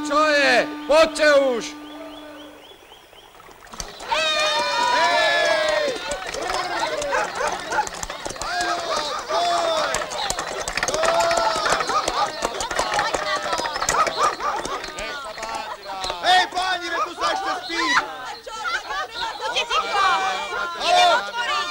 Čo je? Poďte už! Hej, páni, tu sa ešte spí! Buďte ticho! Idem otvoriť!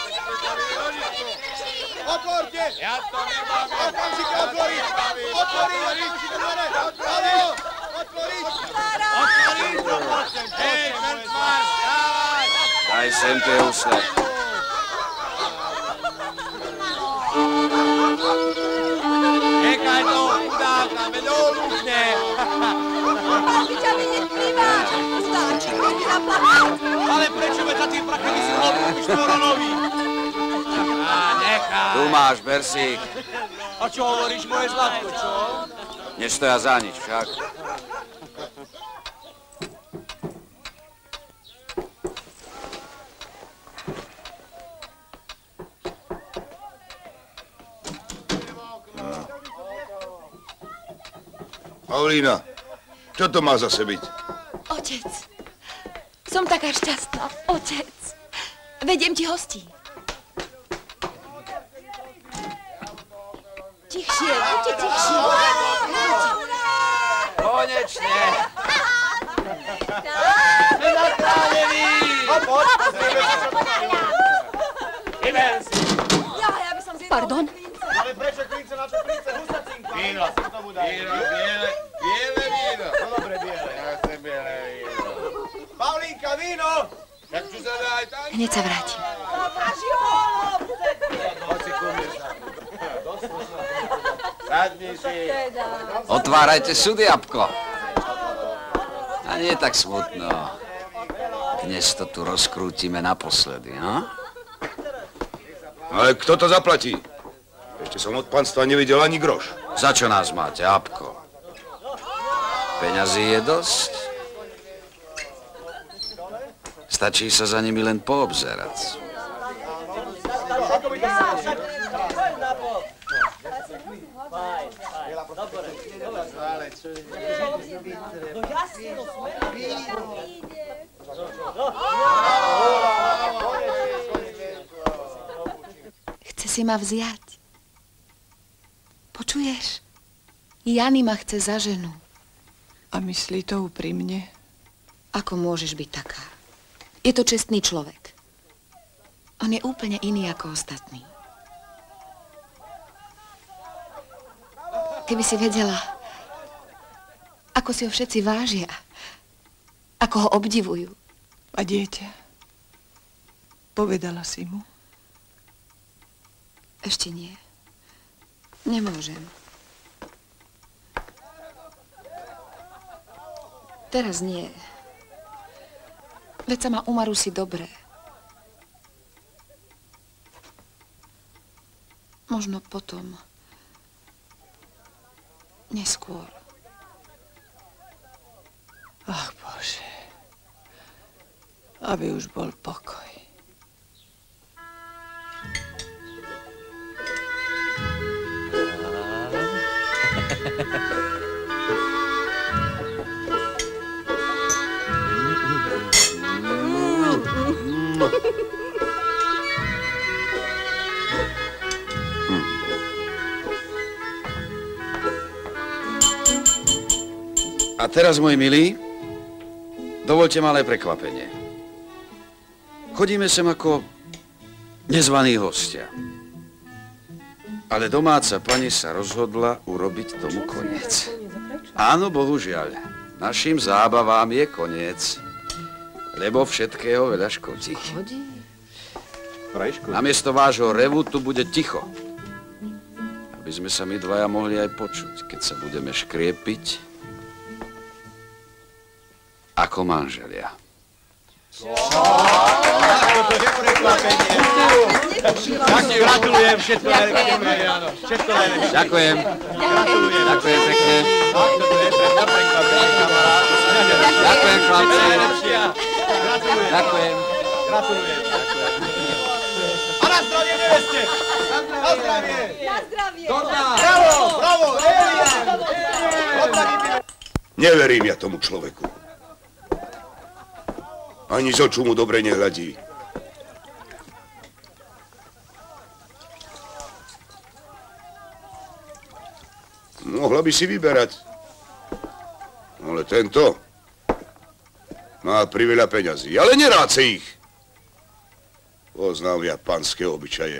Otvorte! Ja to nemám! Okamžite otvoriť! Otvoriť! Okamžite dvere! Haló! Otvoriť! Otvoriť! Hej, mŕtvár, stávaj! Daj sem tie usle. Nechaj toho chudáka, veď olúkne! Ty ťa vidieť primáš! Chudáčik, ty mi zaplakal! Ale prečo veď za tým prachami si hlavy kúpiš nový? Á, nechaj! Tu máš, Bersík. A čo hovoríš, moje zlatko, čo? Nestoja za nič, však. Paulína, čo to má zase byť? Otec, som taká šťastná. Otec, vediem ti hostí. Tichšie, buďte tichšie. Konečne! Zakrálený! Poď, pozrieme sa, čo to má. Iben si! Ja by som zjedol. Pardon? Ale prečo klince, na čo klince? Husacinka! Víno, biele víno. No dobre, biele. Ja chcem biele víno. Paulínka, víno! Tak čo sa dá aj tam? Hneď sa vrátim. Sadni si. Otvárajte súd, jabko. A nie tak smutno. Dnes to tu rozkrútime naposledy, no? Ale kto to zaplatí? Ešte som od panstva nevidel ani groš. Za čo nás máte, jabko? Peňazí je dosť. Stačí sa za nimi len poobzerať. Chce si ma vziať. Počuješ? Jany ma chce za ženu. A myslí to úprimne? Ako môžeš byť taká? Je to čestný človek. On je úplne iný ako ostatní. Keby si vedela, ako si ho všetci vážia, ako ho obdivujú. A dieťa? Povedala si mu? Ešte nie. Nemôžem. Teraz nie. Veď sa ma umarú si dobre. Možno potom. Neskôr. Ach, Bože. Aby už bol pokoj. A teraz, môj milý, dovoľte malé prekvapenie. Chodíme sem ako nezvaní hostia. Ale domáca pani sa rozhodla urobiť tomu koniec. Áno, bohužiaľ, našim zábavám je koniec. Lebo všetkého veľa škodí. Namiesto vášho revu tu bude ticho. Aby sme sa my dvaja mohli aj počuť, keď sa budeme škriepiť ako manželia. Toto je prekvapenie. Gratulujem, všetko najlepšie. Všetko najlepšie. Ďakujem. Gratulujem. Ďakujem pekne. Toto je prekvapenie, kamarát. Ďakujem, chlapci. Gratulujem. Ďakujem. Gratulujem. A na zdravie neveste. Na zdravie. Na zdravie! Bravo, bravo, Elia. Neverím ja tomu človeku. Ani z očú mu dobre nehľadí. Mohla by si vyberať. Ale tento má priveľa peňazí, ale neráce ich. Poznám ja panské obyčaje.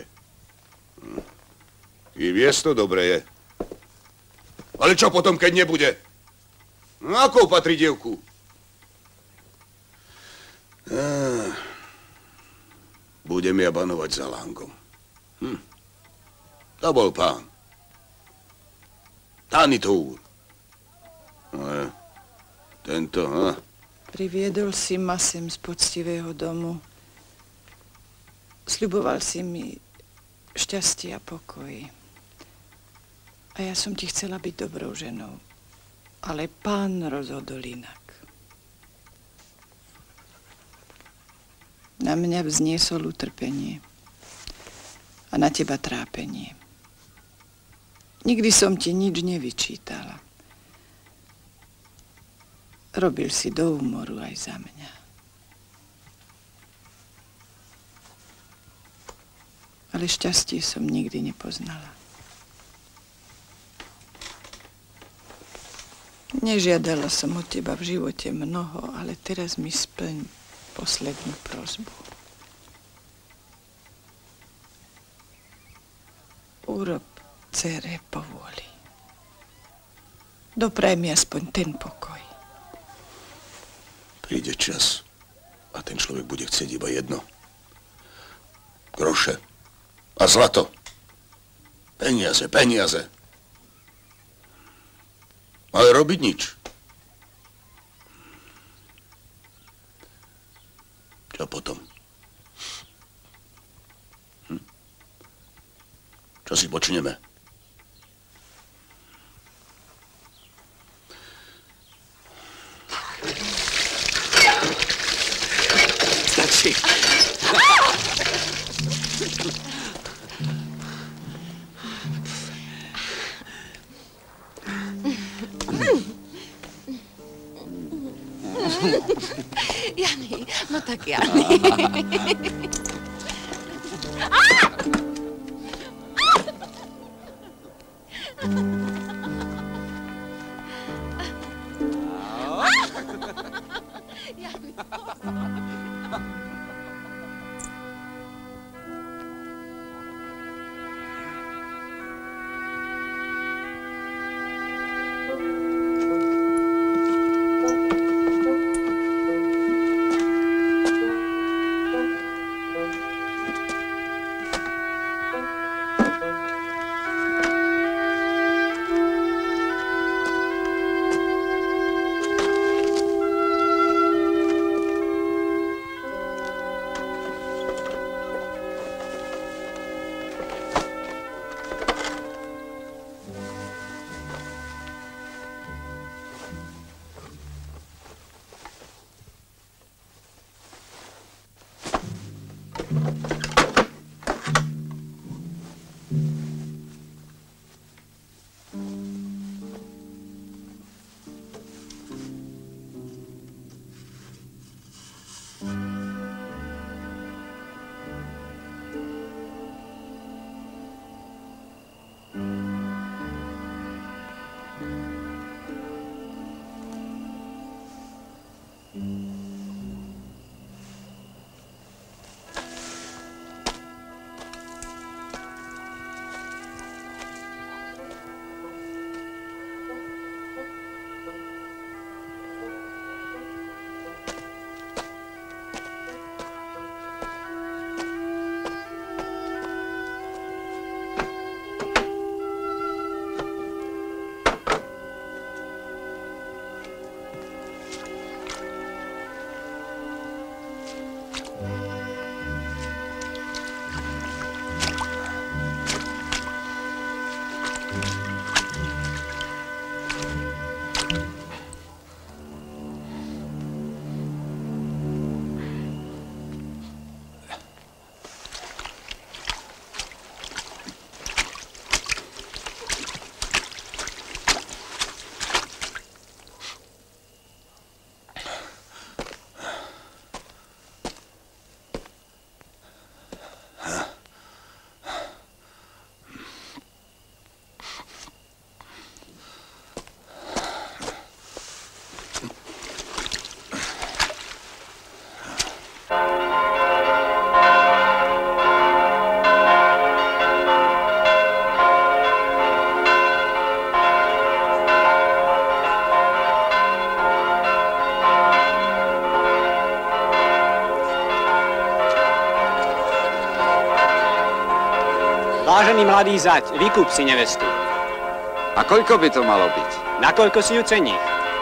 I viesť to dobre je. Ale čo potom, keď nebude? No, ako opatrí dievku? Budem ja banovať za lángom. To bol pán. Tanitúr. Ale tento, Priviedol si ma sem z poctivého domu. Sľuboval si mi šťastie a pokoj. A ja som ti chcela byť dobrou ženou. Ale pán rozhodol inak. Na mňa vzniesol utrpenie. A na teba trápenie. Nikdy som ti nič nevyčítala. Robil si do úmoru aj za mňa. Ale šťastie som nikdy nepoznala. Nežiadala som od teba v živote mnoho, ale teraz mi splň poslednú prosbu. Urob dcere povôli. Dopraj mi aspoň ten pokoj. Príde čas a ten človek bude chcieť iba jedno. Groše a zlato. Peniaze, peniaze. Ale robiť nič. Čo potom? Čo si počneme? Stačí. Jani, no tak Jani. Vážený mladý zať, vykúp si nevestu. A koľko by to malo byť? Nakoľko si ju cení?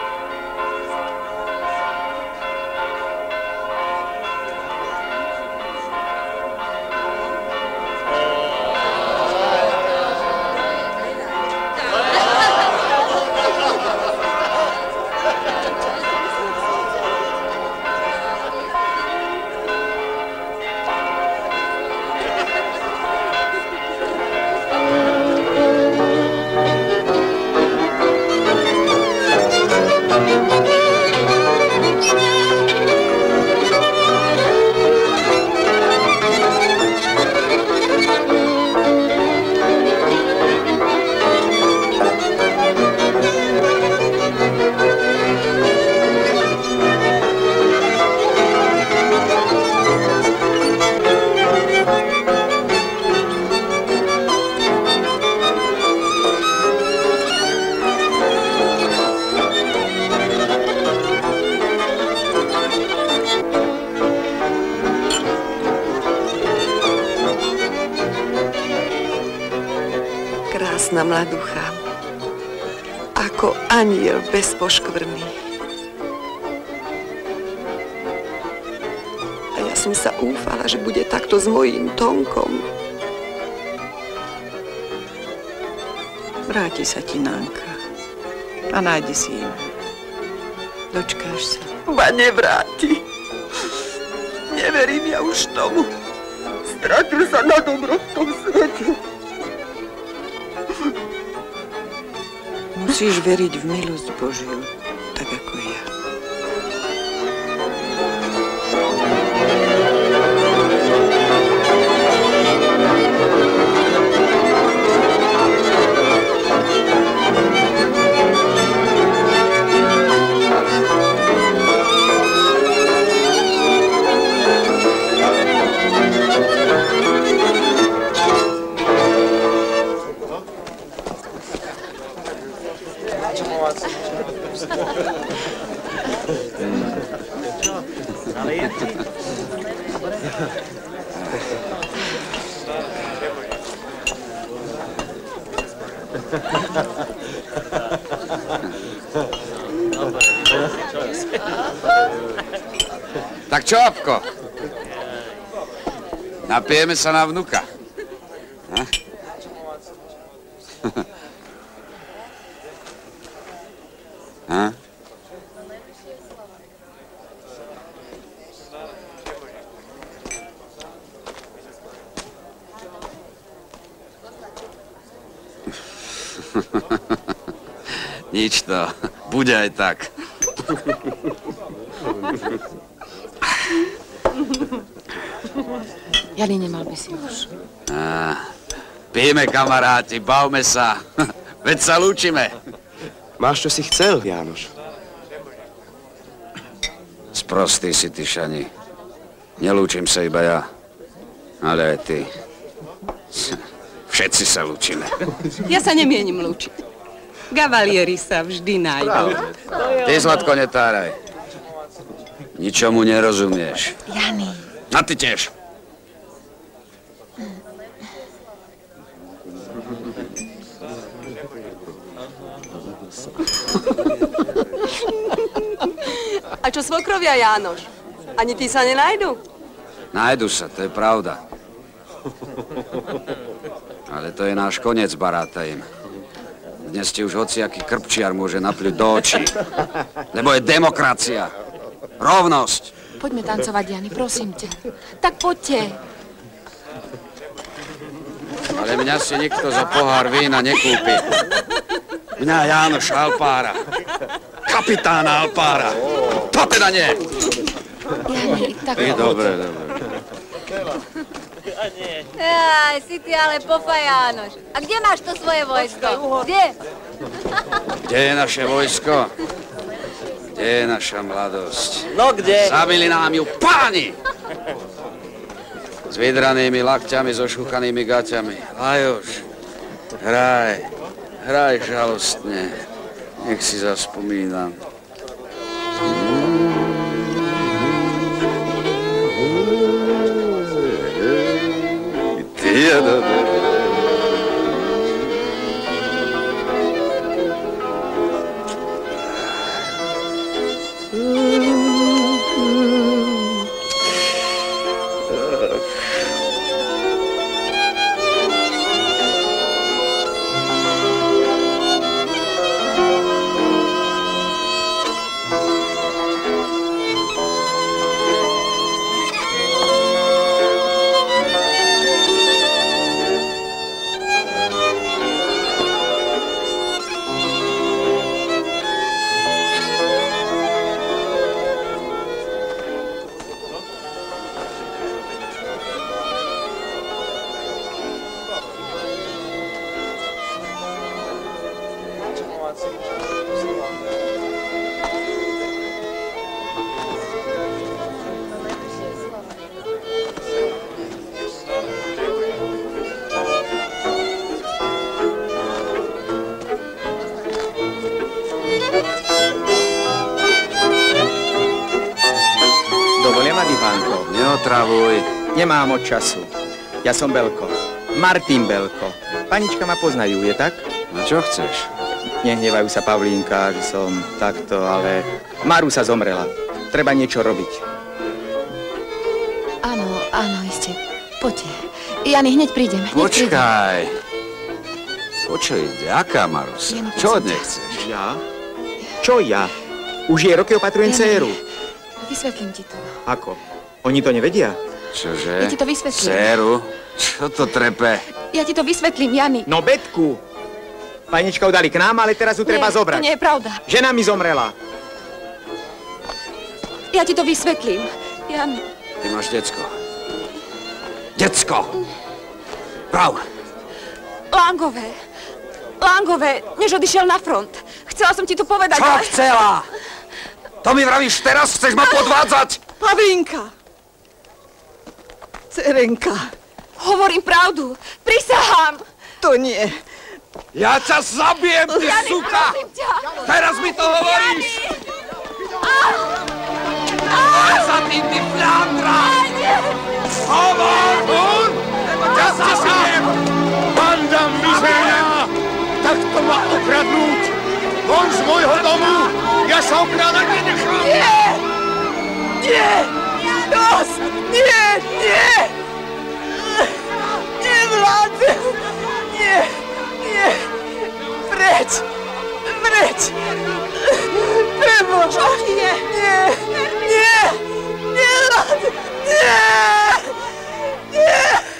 Krásna mladucha, ako aniel bez poškvrny. A ja som sa úfala, že bude takto s mojím Tonkom. Vráti sa ti, Nánka. A nájdi si im. Dočkáš sa. Ba nevráti. Neverím ja už tomu. Stratil sa na dobro v tom svete. Musíš veriť v milosť Božiu, tak ako ja. Tak čo, Apko? Napijeme sa na vnuka. Ha? Ha? Nič to, bude aj tak. Jani, nemal by si už. Pijeme, kamaráti, bavme sa. Veď sa lúčime. Máš, čo si chcel, Jánoš? Sprostý si ty, Šani. Nelúčim sa iba ja, ale aj ty. Všetci sa lúčime. Ja sa nemienim lúčiť. Gavalieri sa vždy nájdú. Ty, Zlatko, netáraj. Ničomu nerozumieš. Jani. A ty tiež. A čo svokrovia, Jánoš? Ani tí sa nenájdu? Nájdu sa, to je pravda. Ale to je náš koniec, baráta im. Dnes ti už hociaký krpčiar môže napľuť do očí. Lebo je demokracia. Rovnosť. Poďme tancovať, Jani, prosím ťa. Tak poďte. Ale mňa si nikto za pohár vína nekúpi. Mňa Jánoša Alpára. Kapitána Alpára. To teda nie. Jani, tak Dobre. Aj, si ty ale pofa, Jánoš. A kde máš to svoje vojsko? Kde? Kde je naše vojsko? Kde je naša mladosť? No kde? Zabili nám ju páni! S vydranými lakťami, so šúchanými gaťami. Lajoš, hraj žalostne. Nech si zaspomínam. Ty, Dovolia ma, Divánko? Neotravuj. Nemám moc času. Ja som Belko. Martin Belko. Panička ma poznajú, je tak? No čo chceš? Nehnevajú sa, Pavlínka, že som takto, ale Marusa zomrela. Treba niečo robiť. Áno, áno, iste. Poďte. Jany, hneď prídem. Počkaj. Počo ide? Aká Marusa? Jano, Čo od prosím nej ťa. chceš? Ja? Čo ja? Už je roky opatrujem dcéru. Vysvetlím ti to. Ako? Oni to nevedia? Čože? Ja ti to vysvetlím. Dceru? Čo to trepe? Ja ti to vysvetlím, Jany. No, Betku! Panička ju dali k nám, ale teraz ju treba zobrať. To nie je pravda. Žena mi zomrela. Ja ti to vysvetlím. Jan. Ty máš decko. Decko! Prav! Langové, než odišiel na front. Chcela som ti to povedať, Čo chcela? To mi vravíš teraz? Chceš ma podvádzať? Pavlínka! Cerenka, Hovorím pravdu. Prisahám. to nie. Ja ťa zabijem, ty Jany, suka! prosím ťa. Teraz mi to hovoríš! Ale za tým, ty fľandra! Hovor! Ja sa zabijem! Banda mizerná! Takto ma okradnúť! Von z môjho domu! Ja sa okrádať nenechám! Nie! Dosť! Nie! Nevládzem! Nie! Preč! Preboha! Čo ti je? Nie! Nevládzem! Nie!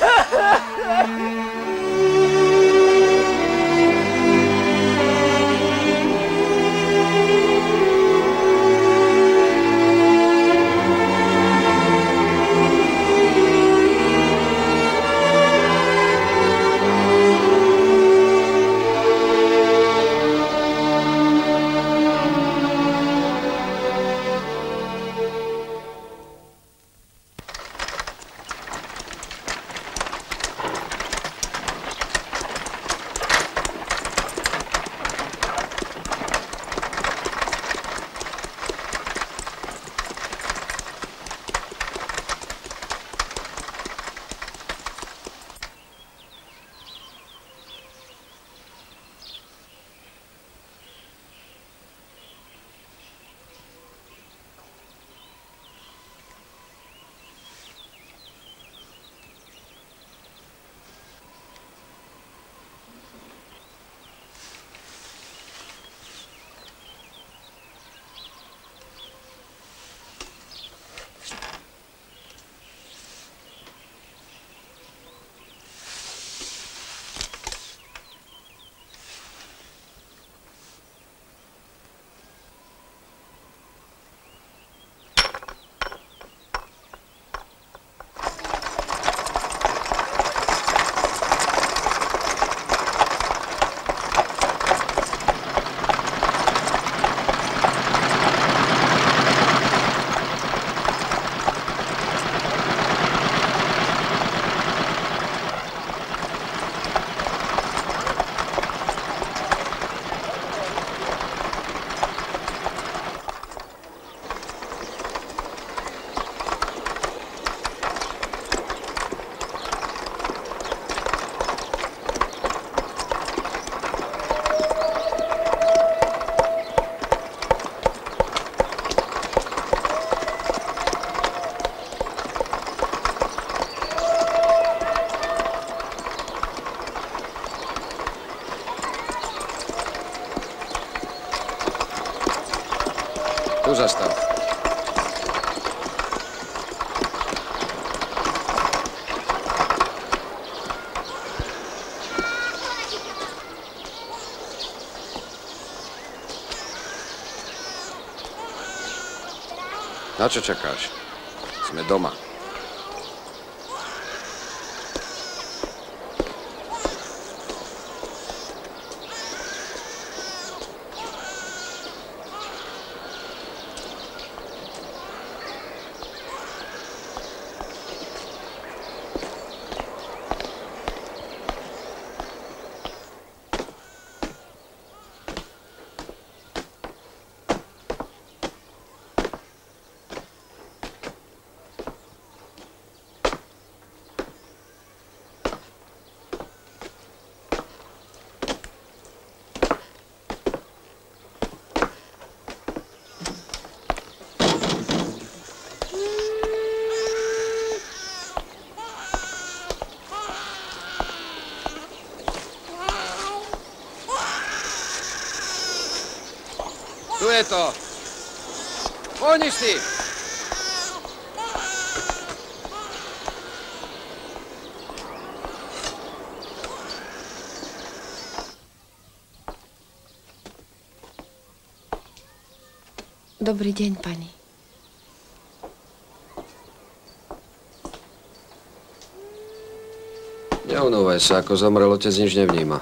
Tu zastav. Na čo čakáš? Sme doma. Tu je to. Poďni s tým. Dobrý deň, pani. Neunúvaj sa, ako zomrel otec, nič nevníma.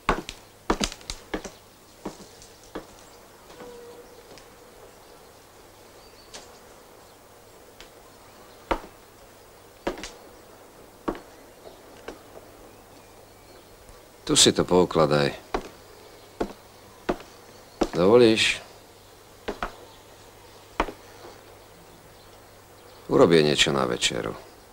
Tu si to poukladaj. Dovolíš? Urobie niečo na večeru.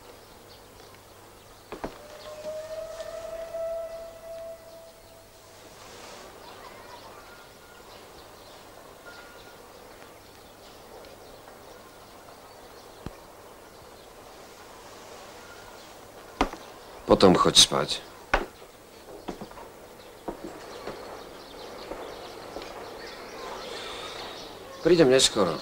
Potom choď spať. Prídem neskoro.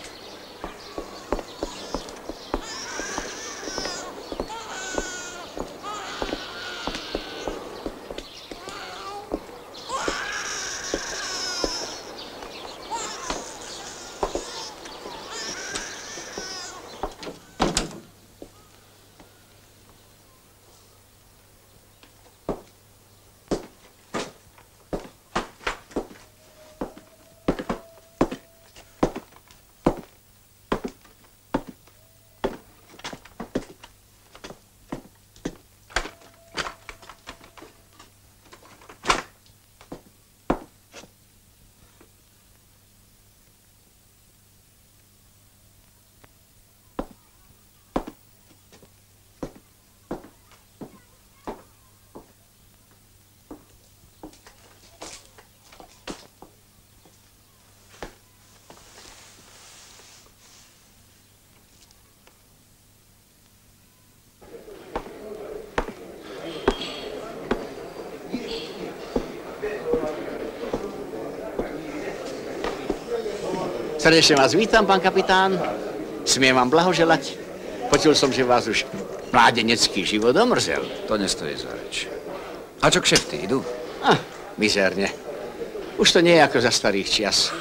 Srdečne vás vítam, pán kapitán. Smiem vám blahoželať. Počul som, že vás už mládenecký život omrzel. To nestojí za reč. A čo kšefty idú? Mizerne. Už to nie je ako za starých čias.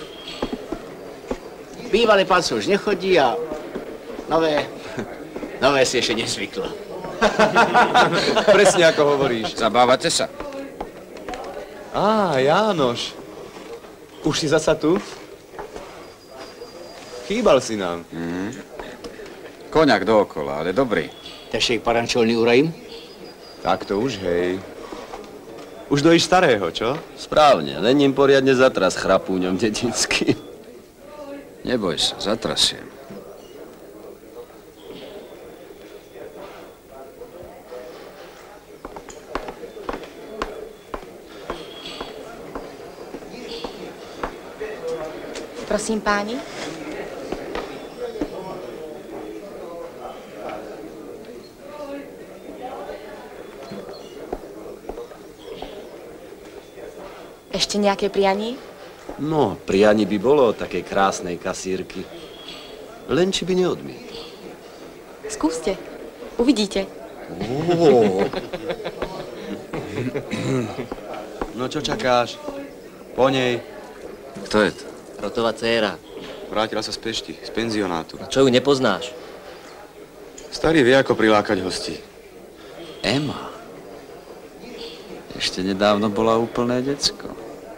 Bývalé palce už nechodí a nové si ešte nezvyklo. Presne ako hovoríš. Zabávate sa? Jánoš. Už si zasa tu? Chýbal si nám. Koňak dookola, ale dobrý. Tešte parančolný urajím? Tak to už, hej. Už dojíš starého, čo? Správne, len im poriadne zatras chrapúňom dedinským. Neboj sa, zatrasiem. Prosím, páni. Ešte nejaké prianie? No, prianie by bolo takej krásnej kasírky. Len či by neodmietla. Skúste. Uvidíte. No čo čakáš? Po nej. Kto je to? Rotová dcéra. Vrátila sa z Pešti, z penzionátu. A čo ju nepoznáš? Starý vie, ako prilákať hostí. Ema. Ešte nedávno bola úplné decko.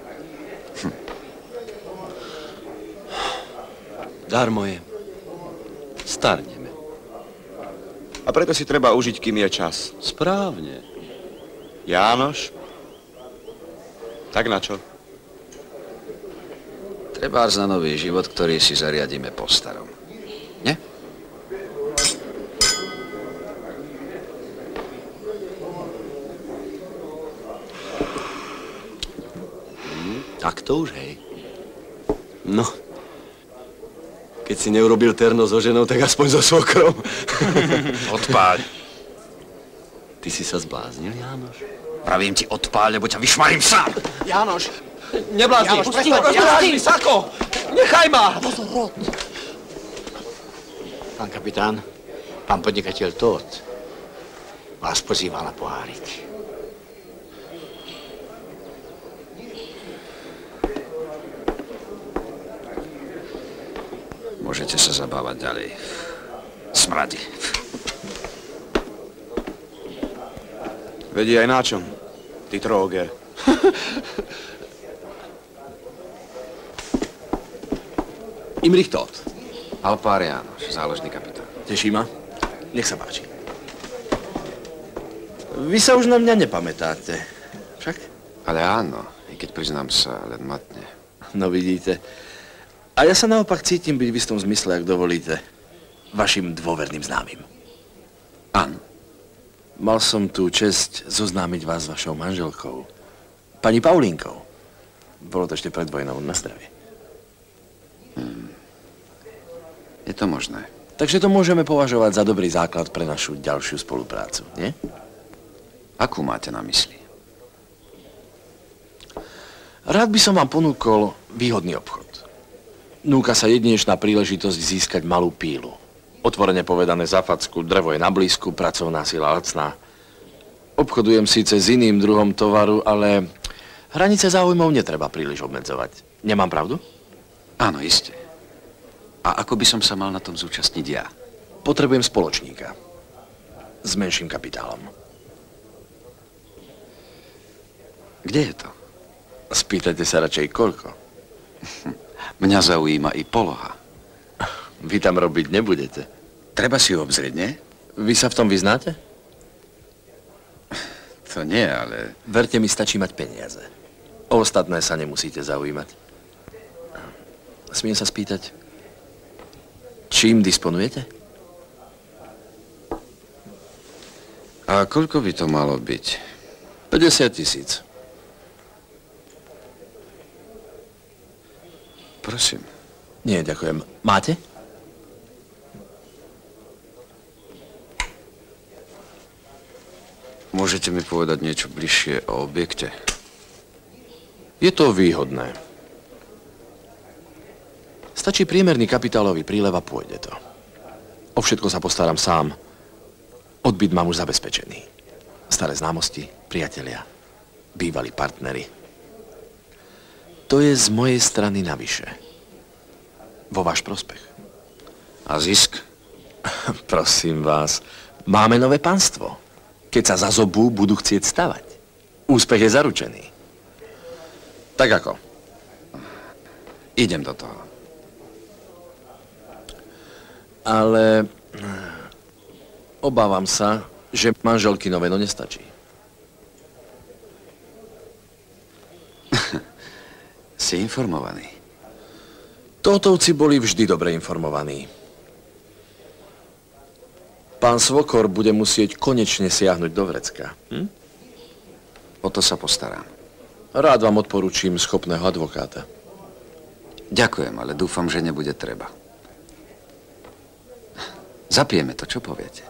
Darmo je. Starneme. A preto si treba užiť, kým je čas. Správne. Jánoš? Tak na čo? Trebárs na nový život, ktorý si zariadíme po starom. Nie? Tak to už, hej. No. Keď si neurobil terno so ženou, tak aspoň so svokrom. Odpáľ. Ty si sa zbláznil, Jánoš? Pravím ti odpáľ, lebo ťa vyšmarím sám. Jánoš, Neblázni! Neblázni, Sako! Nechaj ma! Pozor, Rod! Pán kapitán, pán podnikateľ Todd vás pozýva na pohárik. Môžete sa zabávať ďalej. Smradi. Vedí aj na čom, ty tróger. Imrich Todd. Alpár Jánoš, záložný kapitán. Teší ma? Nech sa páči. Vy sa už na mňa nepamätáte, však? Ale áno, i keď priznám sa, len matne. No vidíte. A ja sa naopak cítim byť v istom zmysle, ak dovolíte, vašim dôverným známym. Áno. Mal som tú česť zoznámiť vás s vašou manželkou, pani Paulínkou. Bolo to ešte pred vojnou, na zdravie. Je to možné. Takže to môžeme považovať za dobrý základ pre našu ďalšiu spoluprácu, nie? Akú máte na mysli? Rád by som vám ponúkol výhodný obchod. Núka sa jedinečná príležitosť získať malú pílu. Otvorene povedané za facku, drevo je na blízku, pracovná sila lacná. Obchodujem síce s iným druhom tovaru, ale hranice záujmov netreba príliš obmedzovať. Nemám pravdu? Áno, iste. A ako by som sa mal na tom zúčastniť ja? Potrebujem spoločníka. S menším kapitálom. Kde je to? Spýtajte sa radšej koľko. Mňa zaujíma i poloha. Vy tam robiť nebudete. Treba si ju obzrieť, nie? Vy sa v tom vyznáte? To nie, ale... Verte mi, stačí mať peniaze. O ostatné sa nemusíte zaujímať. Smiem sa spýtať, čím disponujete? A koľko by to malo byť? 50 000. Prosím. Nie, ďakujem. Máte? Môžete mi povedať niečo bližšie o objekte? Je to výhodné. Stačí priemerný kapitálový prílev a pôjde to. O všetko sa postaram sám. Odbyt mám už zabezpečený. Staré známosti, priatelia, bývalí partneri. To je z mojej strany navyše. Vo váš prospech. A zisk? Prosím vás, máme nové panstvo. Keď sa za zobu budú chcieť stavať. Úspech je zaručený. Tak ako? Idem do toho. Ale obávam sa, že manželky nové no nestačí. Si informovaný. Tótovci boli vždy dobre informovaní. Pán Svokor bude musieť konečne siahnuť do vrecka. O to sa postarám. Rád vám odporúčim schopného advokáta. Ďakujem, ale dúfam, že nebude treba. Zapijeme to, čo poviete?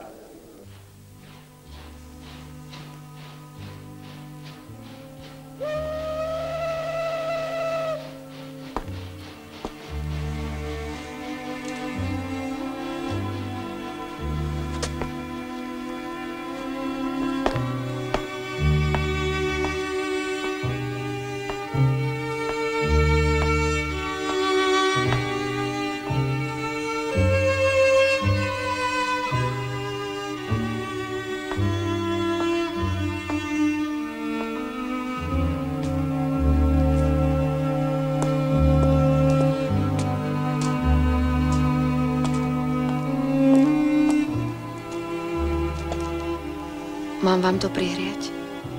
Mám vám to prihriať?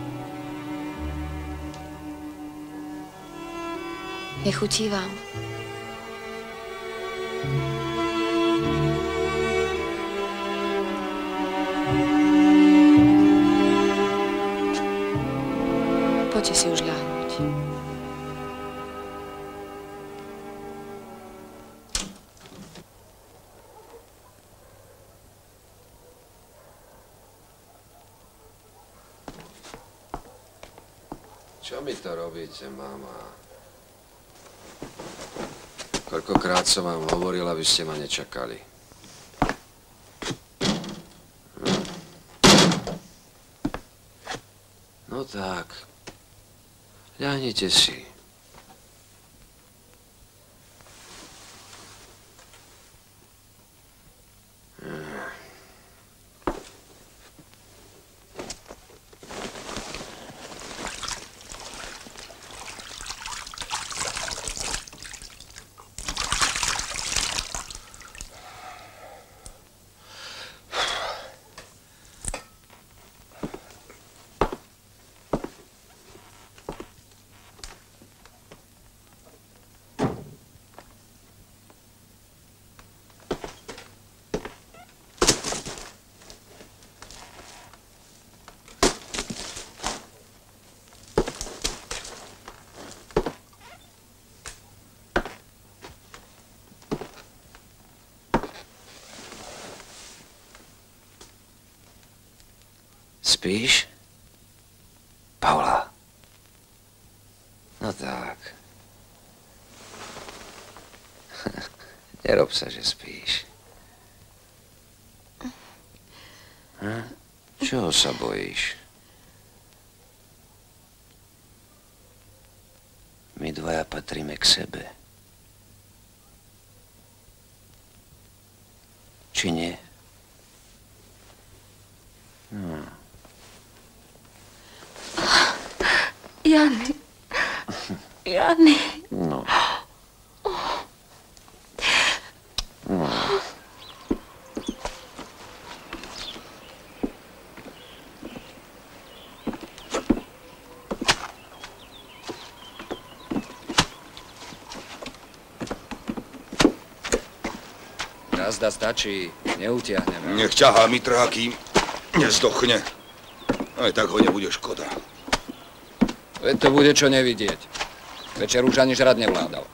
Nechutí vám? Poďte si už ľahnuť. Čo mi to robíte, mama? Koľkokrát som vám hovoril, aby ste ma nečakali. No tak, ľahnite si. Spíš? Paula? No tak. Nerob sa, že spíš. Čoho sa bojíš? My dvaja patríme k sebe. Či nie? Jany. Jany. No. No. Jazda stačí, neutiahneme. Nech ťahá mi trhá, kým nezdochne. Aj tak ho nebude škoda. Veď to bude čo nevidieť. Večer už ani žrať nevládal.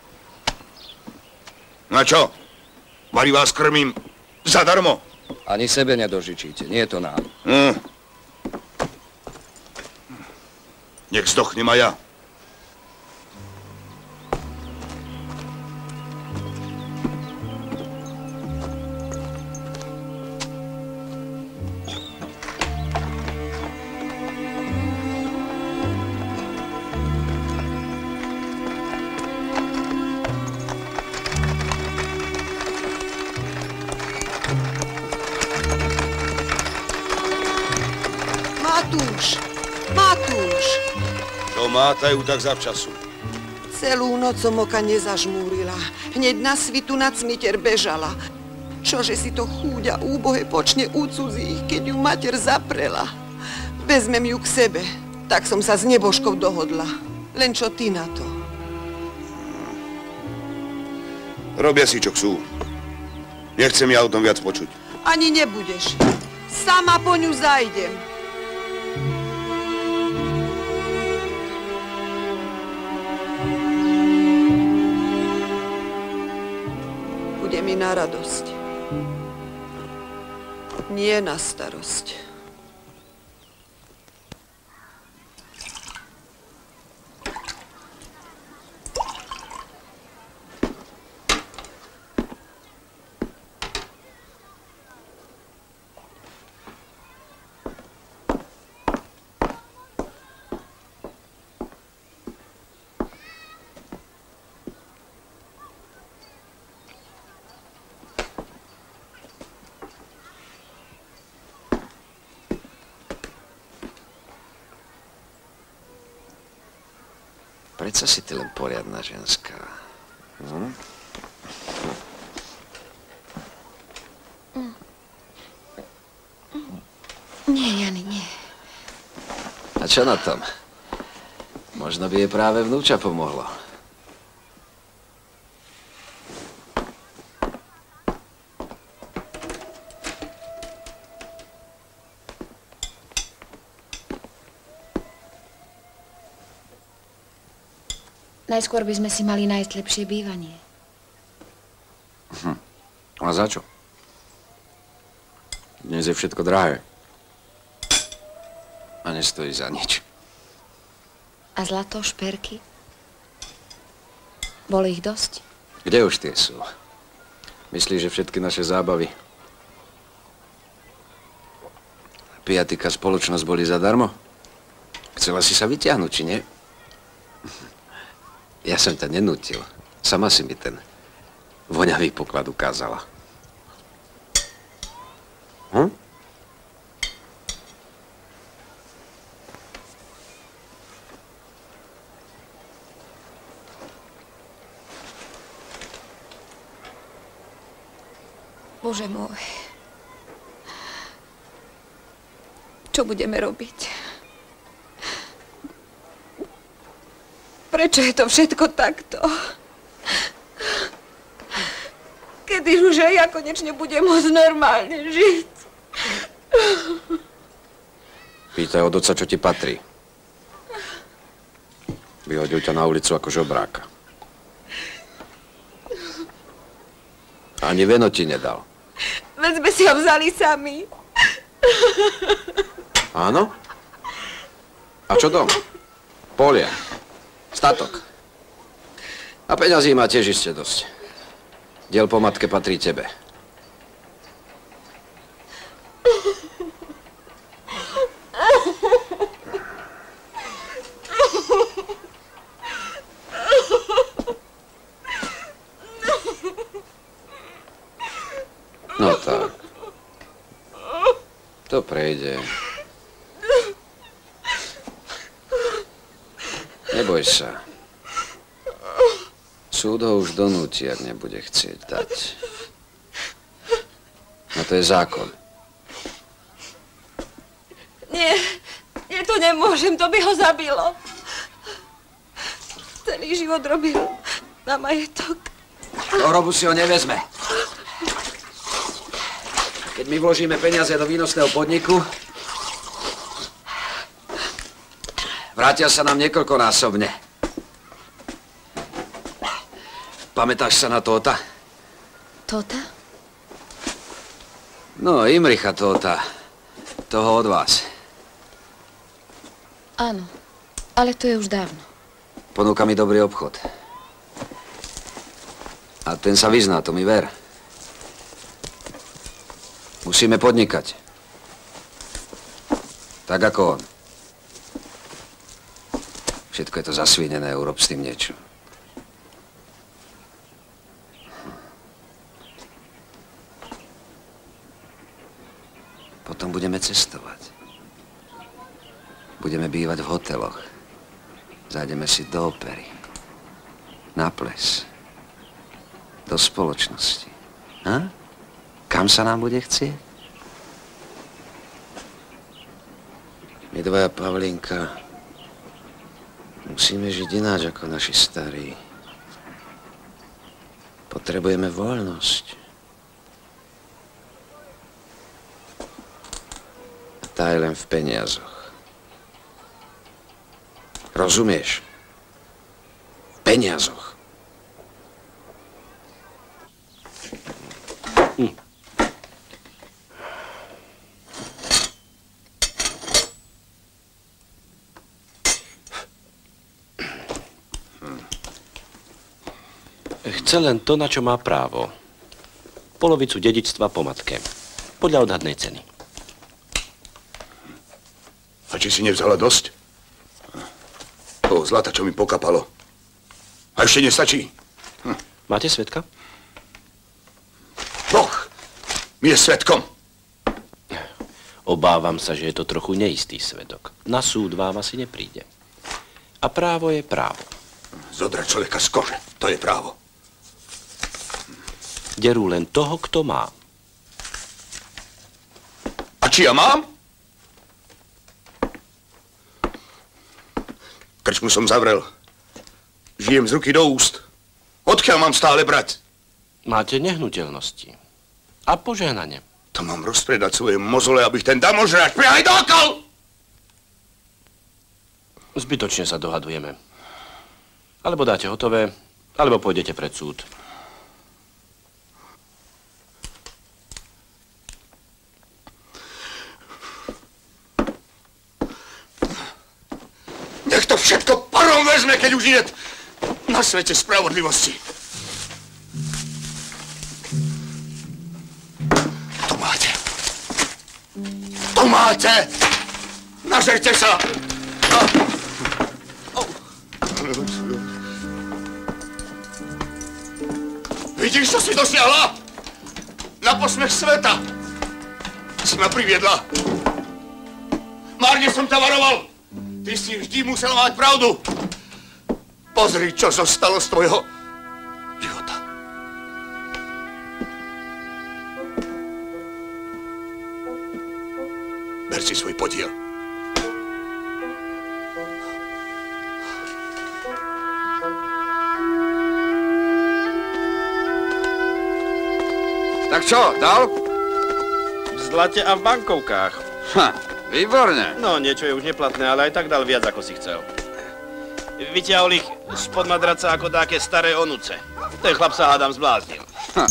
Na čo? Mari vás krmím zadarmo. Ani sebe nedožičíte, nie je to nám. Nech zdochnem aj ja. Mátajú tak zavčasu. Celú noc som oka nezažmúrila. Hneď na svitu na cmiter bežala. Čože si to chúďa úbohe počne u cudzích, keď ju mater zaprela. Vezmem ju k sebe. Tak som sa s nebožkou dohodla. Len čo ty na to? Robia si, čo chcú. Nechcem ja o tom viac počuť. Ani nebudeš. Sama po ňu zajdem. Bude mi na radosť. Nie na starosť. Prečo si ty len poriadna ženská? Nie, Jany, nie. A čo na tom? Možno by jej práve vnúča pomohlo. Najskôr by sme si mali nájsť lepšie bývanie. A za čo? Dnes je všetko drahé. A nestojí za nič. A A zlato, šperky? Bolo ich dosť? Kde už tie sú? Myslíš, že všetky naše zábavy? Piatika, spoločnosť boli zadarmo? Chcela si sa vyťahnuť, či nie? Ja som ťa nenútil. Sama si mi ten voňavý poklad ukázala. Hm? Bože môj. Čo budeme robiť? Prečo je to všetko takto? Kedy už aj ja konečne budem môcť normálne žiť? Pýtaj od otca, čo ti patrí. Vyhodil ťa na ulicu ako žobráka. Ani veno ti nedal. Veď sme si ho vzali sami. Áno? A čo dom? Polia. Statok. A peňazí má tiež iste dosť. Diel po matke patrí tebe. No tak. To prejde. Neboj sa. Súd ho už donúti, ak nebude chcieť dať. No to je zákon. Nie, to nemôžem, to by ho zabilo. Celý život robil na majetok. Do hrobu si ho nevezme. Keď my vložíme peniaze do výnosného podniku, vrátia sa nám niekoľkonásobne. Pamätáš sa na Tóta? Tóta? No, Imricha Tóta. Toho od vás. Áno, ale to je už dávno. Ponúka mi dobrý obchod. A ten sa vyzná, to mi ver. Musíme podnikať. Tak ako on. Všetko je to zasvinené, urob s tým niečo. Potom budeme cestovať. Budeme bývať v hoteloch. Zájdeme si do opery. Na ples. Do spoločnosti. Ha? Kam sa nám bude chcieť? My dvaja, Pavlinka, musíme žiť ináč ako naši starí. Potrebujeme voľnosť. A tá je len v peniazoch. Rozumieš? V peniazoch. Chce len to, na čo má právo. Polovicu dedičstva po matke. Podľa odhadnej ceny. A či si nevzala dosť? Toho zlata, čo mi pokapalo. A ešte nestačí? Máte svedka? Boh mi je svedkom. Obávam sa, že je to trochu neistý svedok. Na súd vám asi nepríde. A právo je právo. Zodrať človeka z kože, to je právo. Derú len toho, kto má. A či ja mám? Krčmu som zavrel. Žijem z ruky do úst. Odkiaľ mám stále brať? Máte nehnuteľnosti. A požehnanie. To mám rozpredať svoje mozole, abych ten damožráč prihaj dokol! Zbytočne sa dohadujeme. Alebo dáte hotové, alebo pôjdete pred súd. Nech to všetko vezme, keď už nie na svete spravodlivosti. Tu máte. Tu máte. Nažerte sa. Vidíš, čo si dosiahla? Na posmech sveta. Si ma priviedla. Márne som ťa varoval. Ty si vždy musel mať pravdu. Pozri, čo zostalo z tvojho života. Ber si svoj podiel. Tak čo, dal? V zlate a v bankovkách. Výborne. No, niečo je už neplatné, ale aj tak dal viac, ako si chcel. Vyťahol ich spod madraca ako také staré onuce. Ten chlap sa, hádam, zbláznil.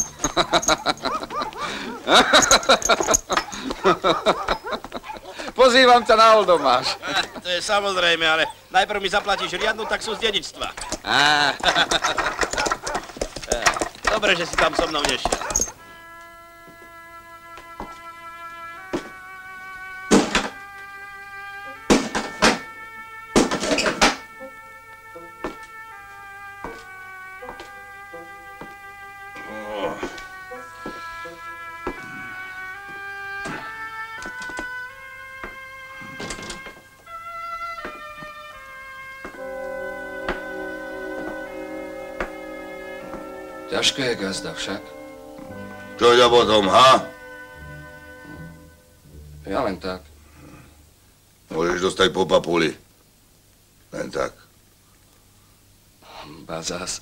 Pozývam ťa na oldomáš. To je samozrejme, ale najprv mi zaplatíš riadnu taxu z dedičstva. Dobre, že si tam so mnou nešiel. Ťažké je gazda však. Čo ťa potom, ha? Ja len tak. Môžeš dostať po papuli. Len tak. Ba zas.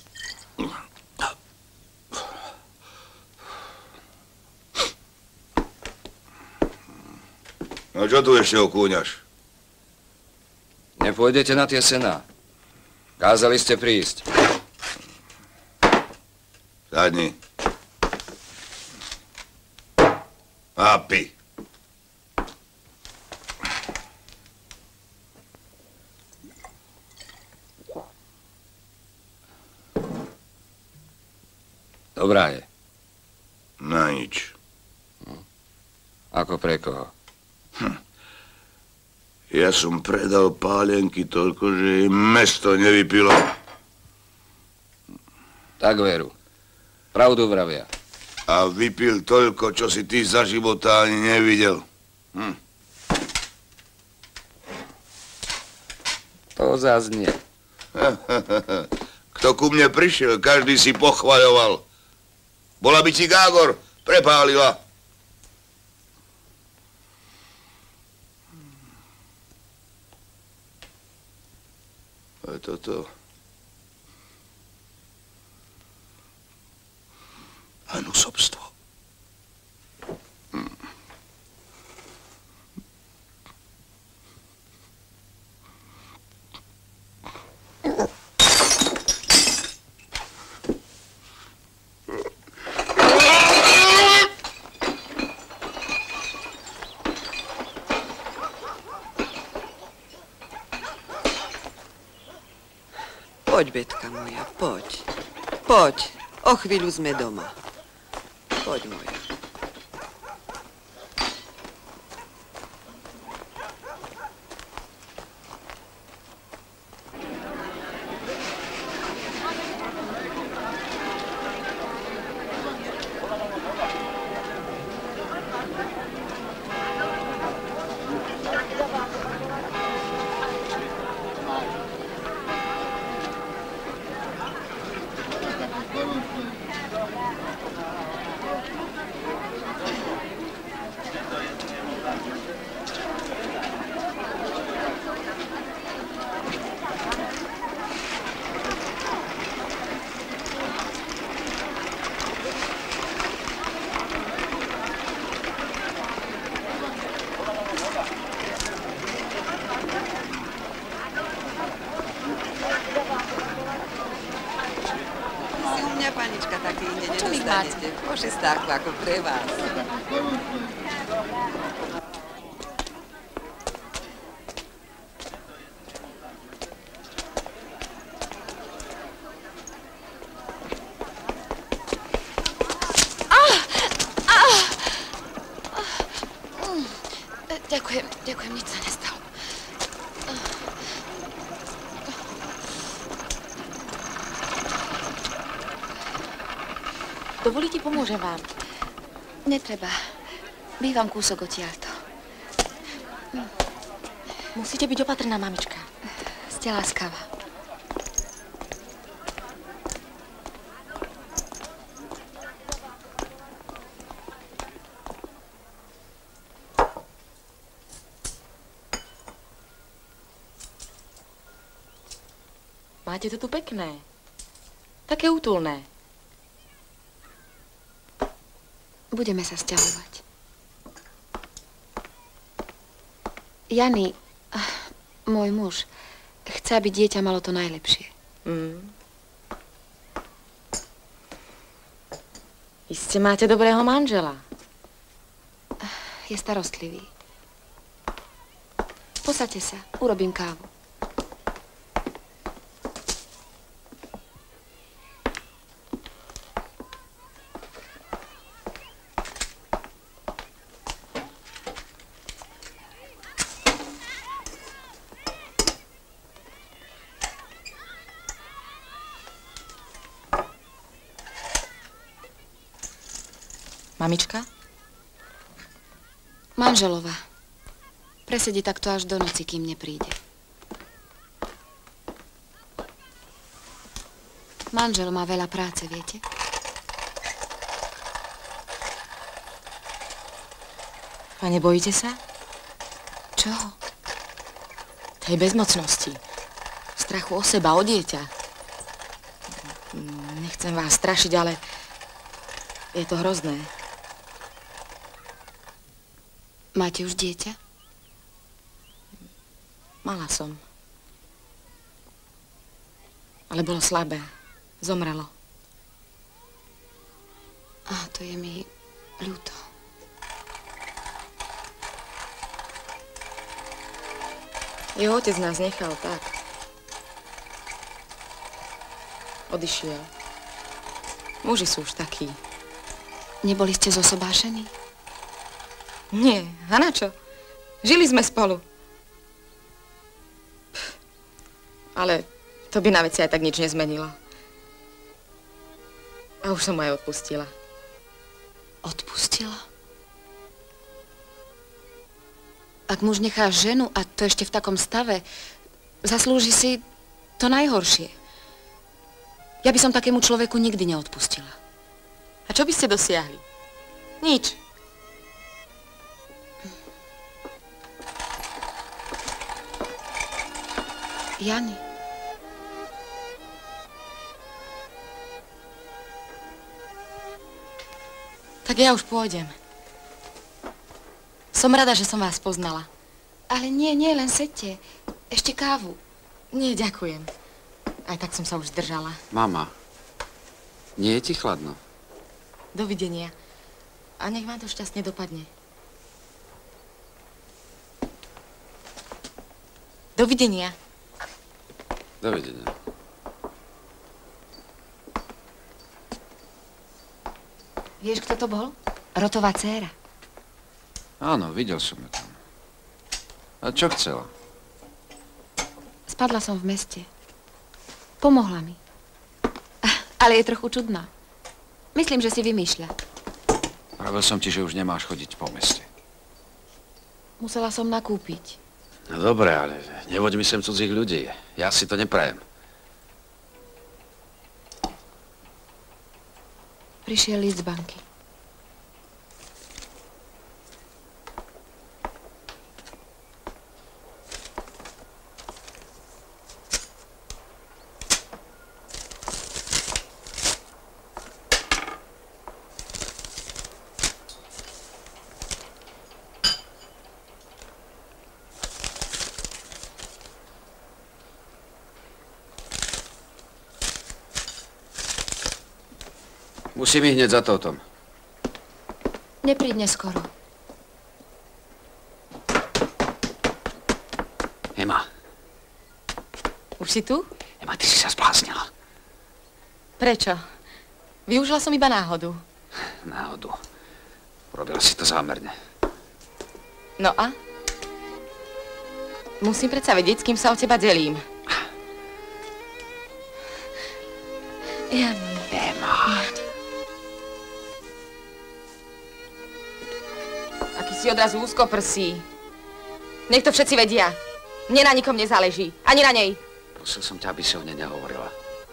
No čo tu ešte okúňaš? Nepôjdete na tie sená. Kázali ste prísť. Sadni. Papi. Dobrá je. Na nič. Ako pre koho? Ja som predal pálenky toľko, že im mesto nevypilo. Tak veru. Pravdu vravia. A vypil toľko, čo si ty za života ani nevidel. To zás nie. Kto ku mne prišiel, každý si pochvaľoval. Bola by ti Gágor prepálila. A toto... len osobstvo. Poď, Betka moja, poď. Poď, o chvíľu sme doma. Poď, moja. Panička, taký inde nedostanete. Pošestáku ako pre vás. dovolíte, pomôžem vám. Netreba. Bývam kúsok odtiaľto. Musíte byť opatrná, mamička. Ste láskavá. Máte to tu pekné. Také útulné. Budeme sa sťahovať. Jani, môj muž, chce, aby dieťa malo to najlepšie. Iste máte dobrého manžela. Je starostlivý. Posaďte sa, urobím kávu. Mamička? Manželová. Presedí takto až do noci, kým nepríde. Manžel má veľa práce, viete? A nebojíte sa? Čoho? Tej bezmocnosti. Strachu o seba, o dieťa. Nechcem vás strašiť, ale je to hrozné. Máte už dieťa? Mala som. Ale bolo slabé. Zomrelo. To je mi ľúto. Jeho otec nás nechal tak. Odišiel. Muži sú už takí. Neboli ste zosobášení? Nie, a na čo? Žili sme spolu. Ale to by na veci aj tak nič nezmenilo. A už som mu aj odpustila. Odpustila? Ak muž nechá ženu, a to ešte v takom stave, zaslúži si to najhoršie. Ja by som takému človeku nikdy neodpustila. A čo by ste dosiahli? Nič. Jani. Tak ja už pôjdem. Som rada, že som vás poznala. Ale nie, len sedte. Ešte kávu. Nie, ďakujem. Aj tak som sa už zdržala. Mama, nie je ti chladno? Dovidenia. A nech vám to šťastne dopadne. Dovidenia. Dovidenia. Vieš, kto to bol? Rotová dcéra. Áno, videl som ju tam. A čo chcela? Spadla som v meste. Pomohla mi. Ale je trochu čudná. Myslím, že si vymýšľa. Pravil som ti, že už nemáš chodiť po meste. Musela som nakúpiť. No dobre, ale nevoď mi sem cudzích ľudí. Ja si to neprajem. Prišiel list z banky. Musím ísť hneď za toutom. Nepríď neskoro. Ema. Už si tu? Ema, ty si sa zbláznila. Prečo? Využila som iba náhodu. Náhodu. Urobila si to zámerne. No a? Musím predsa vedieť, s kým sa o teba delím. Jani. Ema. si odrazu úzkoprsí. Nech to všetci vedia. Mne na nikom nezáleží. Ani na nej. Prosil som ťa, aby si o nej nehovorila.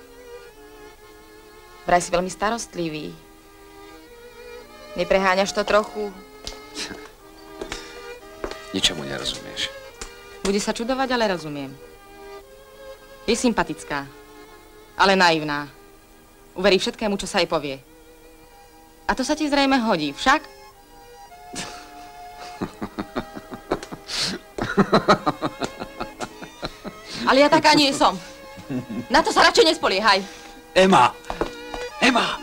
Vraj si veľmi starostlivý. Nepreháňaš to trochu? Ničemu nerozumieš. Bude sa čudovať, ale rozumiem. Je sympatická, ale naivná. Uverí všetkému, čo sa jej povie. A to sa ti zrejme hodí, však? Ale ja taká nie som. Na to sa radšej nespoliehaj. Ema! Ema!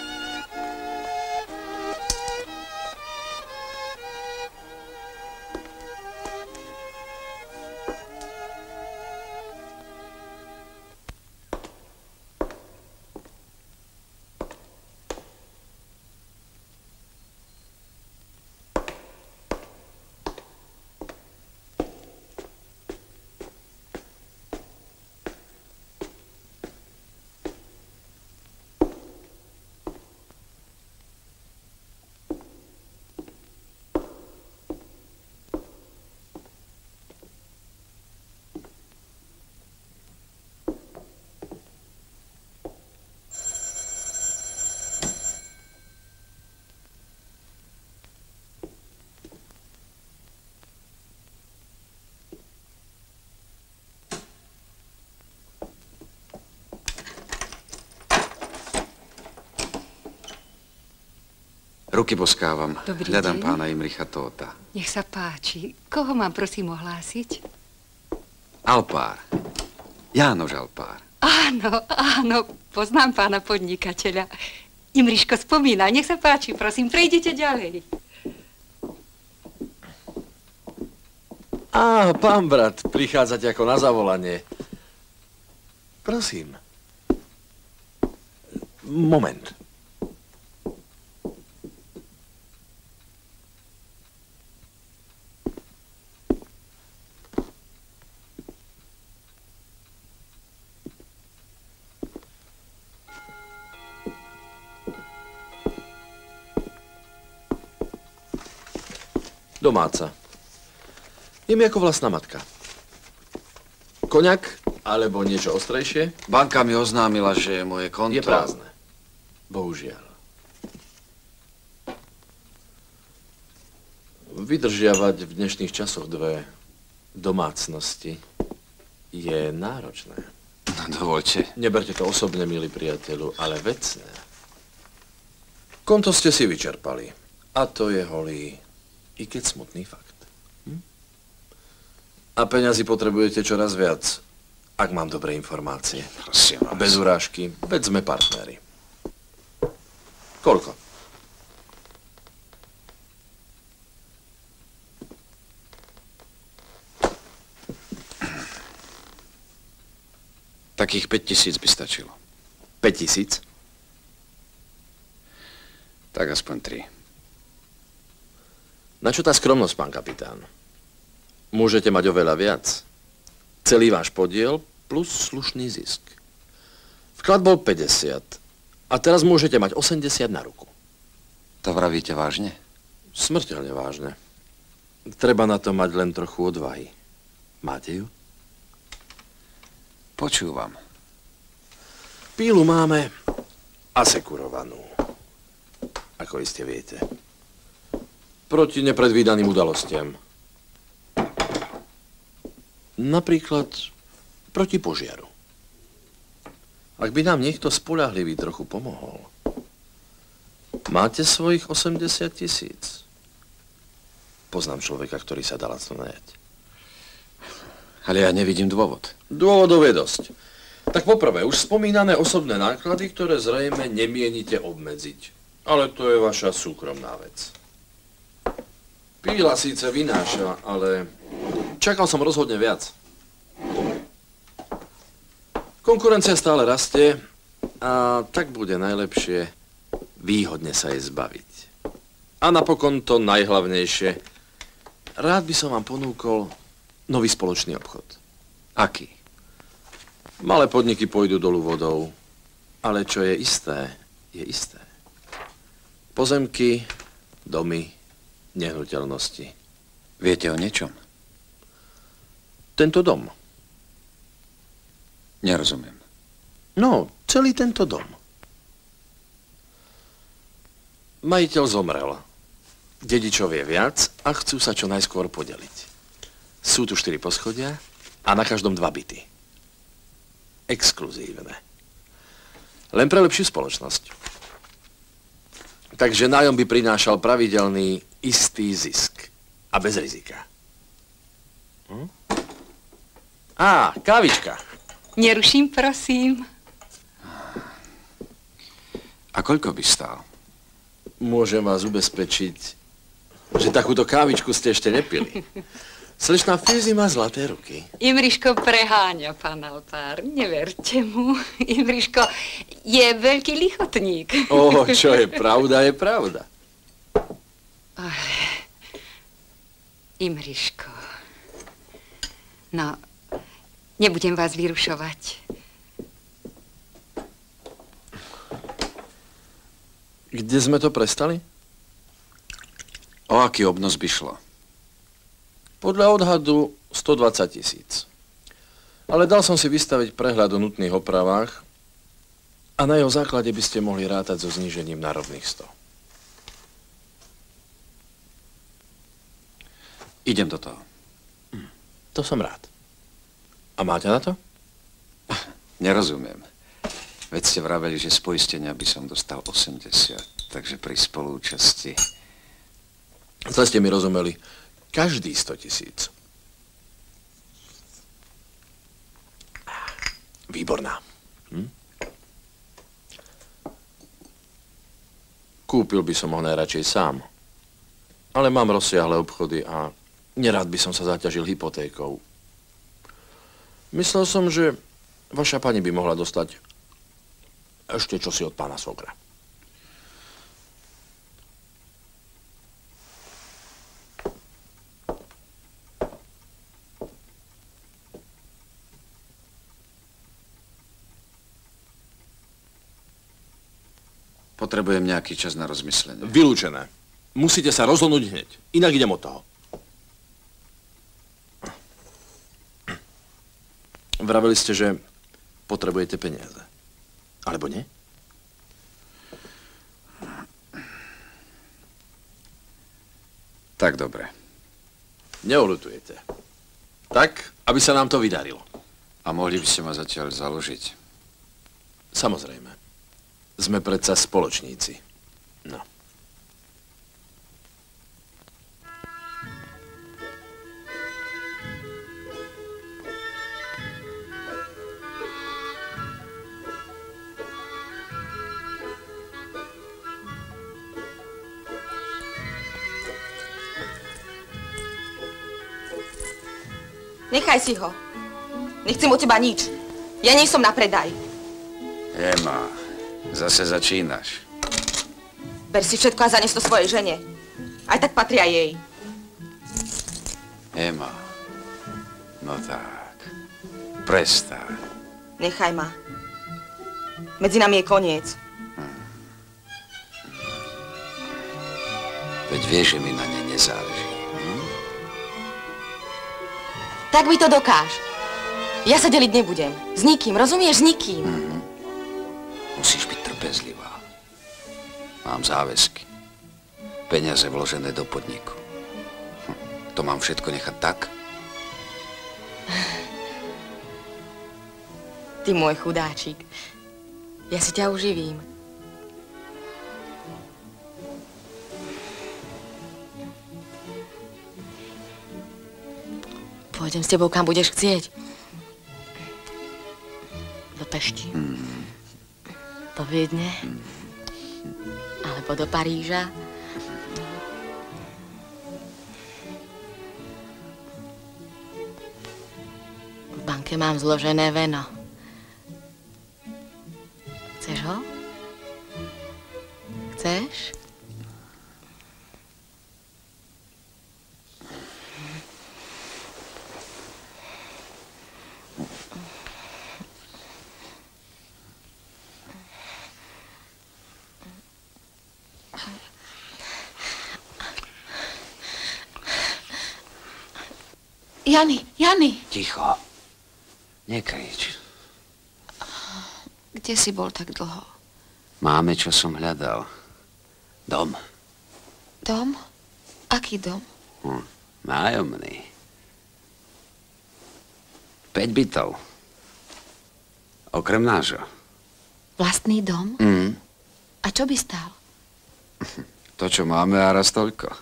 Ruky boskávam. Dobrý Hľadám deň. pána Imricha Tóta. Nech sa páči. Koho mám prosím ohlásiť? Alpár. Jánoš Alpár. Áno, áno, poznám pána podnikateľa. Imriško spomína, nech sa páči, prosím, prejdite ďalej. Á, pán brat, prichádzate ako na zavolanie. Prosím. Moment. Domáca. Je mi ako vlastná matka. Koňak, alebo niečo ostrejšie? Banka mi oznámila, že moje konto... Je prázdne. Bohužiaľ. Vydržiavať v dnešných časoch dve domácnosti je náročné. No, dovoľte. Neberte to osobne, milý priateľu, ale vecné. Konto ste si vyčerpali. A to je holý, i keď smutný fakt. A peňazí potrebujete čoraz viac, ak mám dobré informácie. Prosím vás. Bez urážky, veď sme partneri. Koľko? Takých 5 000 by stačilo. 5 000? Tak aspoň 3. Na čo tá skromnosť, pán kapitán? Môžete mať oveľa viac. Celý váš podiel plus slušný zisk. Vklad bol 50. A teraz môžete mať 80 na ruku. To vravíte vážne? Smrteľne vážne. Treba na to mať len trochu odvahy. Máte ju? Počúvam. Pílu máme asekurovanú. Ako iste viete. Proti nepredvídaným udalostiam. Napríklad proti požiaru. Ak by nám niekto spoľahlivý trochu pomohol, máte svojich 80 000. Poznám človeka, ktorý sa dá lacno najať. Ale ja nevidím dôvod. Dôvodov je dosť. Tak poprvé, už spomínané osobné náklady, ktoré zrejme nemienite obmedziť. Ale to je vaša súkromná vec. Píla síce vynáša, ale čakal som rozhodne viac. Konkurencia stále rastie a tak bude najlepšie výhodne sa jej zbaviť. A napokon to najhlavnejšie. Rád by som vám ponúkol nový spoločný obchod. Aký? Malé podniky pôjdu dolu vodou, ale čo je isté, je isté. Pozemky, domy, nehnuteľnosti. Viete o niečom? Tento dom. Nerozumiem. No, celý tento dom. Majiteľ zomrel. Dedičov je viac a chcú sa čo najskôr podeliť. Sú tu 4 poschodia a na každom 2 byty. Exkluzívne. Len pre lepšiu spoločnosť. Takže nájom by prinášal pravidelný istý zisk. A bez rizika. Á, kávička. Neruším, prosím. A koľko by stál? Môžem vás ubezpečiť, že takúto kávičku ste ešte nepili. Slečná Fizi má zlaté ruky. Imriško preháňa, pán Altár. Neverte mu. Imriško je veľký lichotník. Ó, čo je pravda, je pravda. Imriško. No, nebudem vás vyrušovať. Kde sme to prestali? O aký obnos by šlo? Podľa odhadu 120 000. Ale dal som si vystaviť prehľad o nutných opravách a na jeho základe by ste mohli rátať so znížením na rovných 100. Idem do toho. To som rád. A máte na to? Nerozumiem. Veď ste vraveli, že z poistenia by som dostal 80, takže pri spolúčasti... Zle ste mi rozumeli. Každý 100 000. Výborná. Kúpil by som ho najradšej sám. Ale mám rozsiahle obchody a nerád by som sa zaťažil hypotékou. Myslel som, že vaša pani by mohla dostať ešte čosi od pána svokra. Potrebujem nejaký čas na rozmyslenie. Vylúčené. Musíte sa rozhodnúť hneď. Inak idem od toho. Vraveli ste, že potrebujete peniaze. Alebo nie? Tak dobre. Neoľutujete. Tak, aby sa nám to vydarilo. A mohli by ste ma zatiaľ založiť? Samozrejme. Sme predsa spoločníci. No. Nechaj si ho. Nechcem od teba nič. Ja nie som na predaj. Ema, zase začínaš. Ber si všetko a zanes to svojej žene. Aj tak patria jej. Ema, no tak, prestaň. Nechaj ma. Medzi nami je koniec. Veď vieš, že mi na ne nezáleží. Tak mi to dokáž. Ja sa deliť nebudem. S nikým, rozumieš? S nikým. Musíš byť trpezlivá. Mám záväzky. Peniaze vložené do podniku. To mám všetko nechať tak? Ty môj chudáčik. Ja si ťa uživím. Pôjdem s tebou, kam budeš chcieť. Do Pešti. Do Viedne. Alebo do Paríža. V banke mám zložené veno. Chceš ho? Chceš? Jany. Ticho. Nekrič. Kde si bol tak dlho? Máme, čo som hľadal. Dom. Dom? Aký dom? Nájomný. 5 bytov. Okrem nášho. Vlastný dom? A čo by stál? To, čo máme, a raz toľko.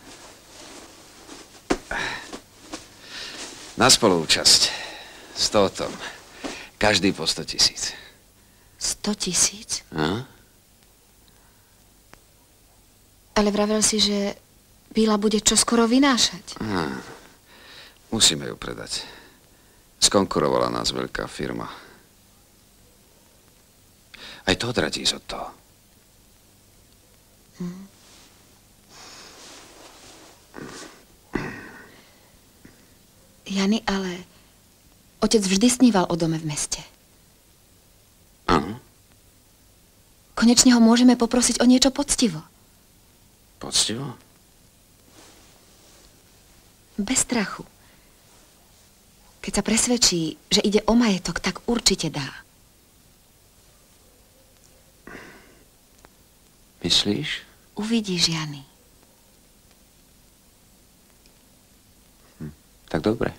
Na spolúčasť. S Tótom. Každý po 100 000. 100 000? A? Ale vravel si, že víla bude čoskoro vynášať. Musíme ju predať. Skonkurovala nás veľká firma. Aj to odradí od toho. Jany, ale otec vždy sníval o dome v meste. Áno. Konečne ho môžeme poprosiť o niečo poctivo. Poctivo? Bez strachu. Keď sa presvedčí, že ide o majetok, tak určite dá. Myslíš? Uvidíš, Jany. Tak dobre.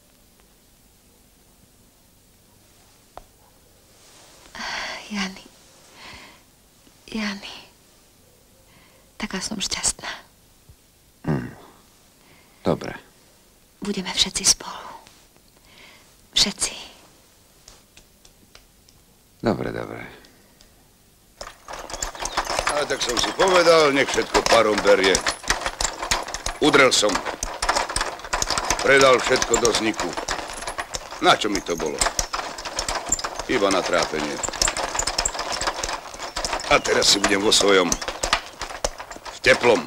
Jany. Taká som šťastná. Dobre. Budeme všetci spolu. Všetci. Dobre. Ale tak som si povedal, nech všetko parom berie. Udrel som. Predal všetko do zniku. Na čo mi to bolo? Iba na trápenie. A teraz si budem vo svojom. V teplom.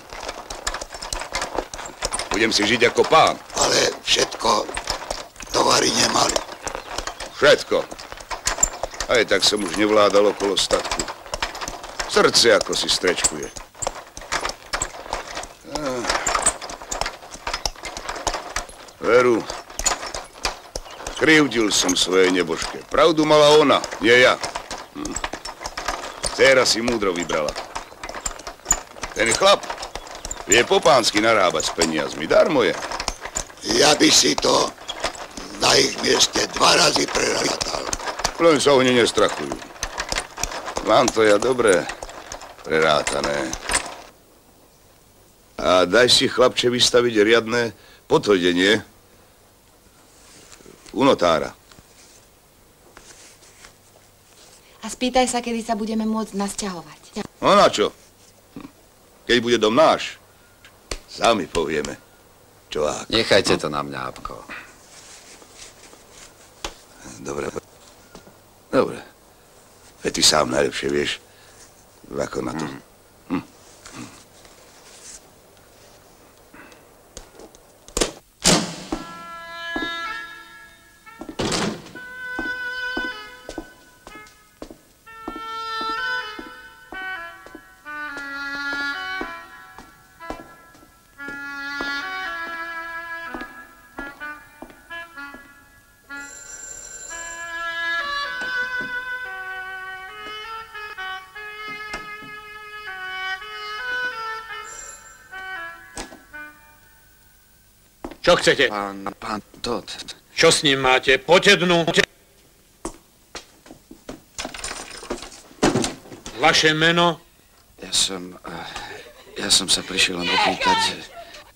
Budem si žiť ako pán. Ale všetko tovary nemali. Všetko. Aj tak som už nevládal okolo statku. Srdce ako si strečkuje. Veru, krivdil som svojej nebožke. Pravdu mala ona, nie ja. Dcéra si múdro vybrala. Ten chlap vie po pánsky narábať s peniazmi. Darmo je. Ja by si to na ich mieste 2 razy prerátal. Len sa oni nestrachujú. Mám to ja dobre prerátané. A daj si, chlapče, vystaviť riadne potvrdenie u notára. A spýtaj sa, kedy sa budeme môcť nasťahovať. No na čo? Keď bude dom náš, sami povieme, čo ako. Nechajte to na mňa, Apko. Dobre. Veď ty sám najlepšie vieš, ako na to. Čo chcete? Pán Tóth. Čo s ním máte? Poďte dnu. Vaše meno? Ja som sa prišiel len opýtať.